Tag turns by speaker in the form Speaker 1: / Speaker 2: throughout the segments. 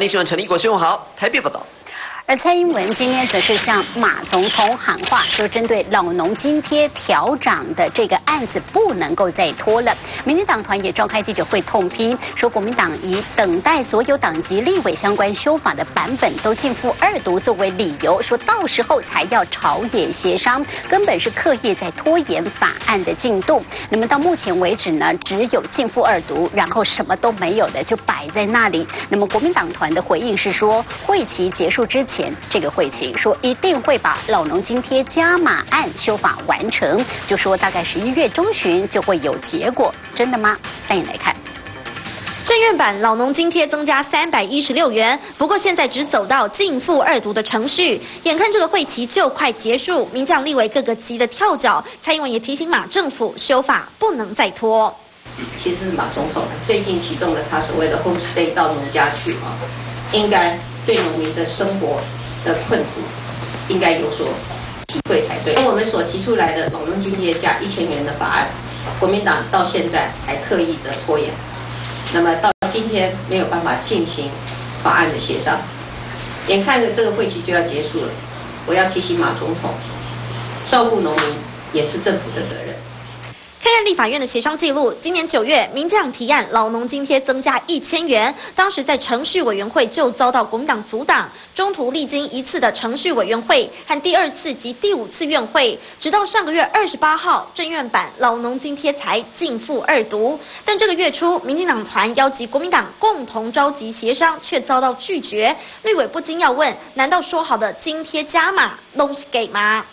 Speaker 1: 你喜欢陈立国，新闻好，台北报道。
Speaker 2: 而蔡英文今天则是向马总统喊话，说针对老农津贴调涨的这个案子不能够再拖了。民进党团也召开记者会痛批，说国民党以等待所有党籍立委相关修法的版本都进赴二读作为理由，说到时候才要朝野协商，根本是刻意在拖延法案的进度。那么到目前为止呢，只有进赴二读，然后什么都没有的就摆在那里。那么国民党团的回应是说，会期结束之前。 这个会期说一定会把老农津贴加码案修法完成，就说大概11月中旬就会有结果，真的吗？带你来看。
Speaker 3: 政院版老农津贴增加316元，不过现在只走到进赴二读的程序，眼看这个会期就快结束，民将立委各个急得跳脚，蔡英文也提醒马政府修法不能再拖。
Speaker 4: 其实是马总统最近启动了他所谓的 homestay 到农家去啊，应该对农民的生活的困苦应该有所体会才对。而我们所提出来的老农津贴加1000元的法案，国民党到现在还刻意的拖延，那么到今天没有办法进行法案的协商，眼看着这个会期就要结束了，我要提醒马总统，照顾农民也是政府的责任。
Speaker 3: 看看立法院的协商记录，今年9月，民进党提案老农津贴增加1000元，当时在程序委员会就遭到国民党阻挡，中途历经1次的程序委员会和第2次及第5次院会，直到上个月28号，政院版老农津贴才进赴二读。但这个月初，民进党团邀集国民党共同召集协商，却遭到拒绝。立委不禁要问：难道说好的津贴加码都是给吗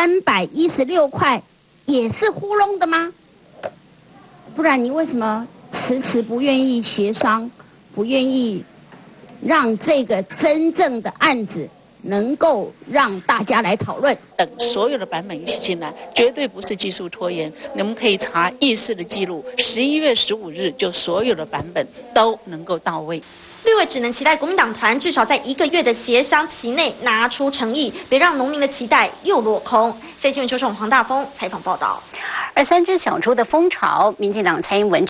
Speaker 5: ？316块也是糊弄的吗？ 不然你为什么迟不愿意协商，不愿意让这个真正的案子能够让大家来讨论？
Speaker 6: 等所有的版本一起进来，绝对不是技术拖延。你们可以查议事的记录，11月15日就所有的版本都能够到位。
Speaker 3: 立委只能期待国民党团至少在1个月的协商期内拿出诚意，别让农民的期待又落空。新闻球手黄大峰采访报道。
Speaker 2: 而3只小猪的风潮，民进党蔡英文。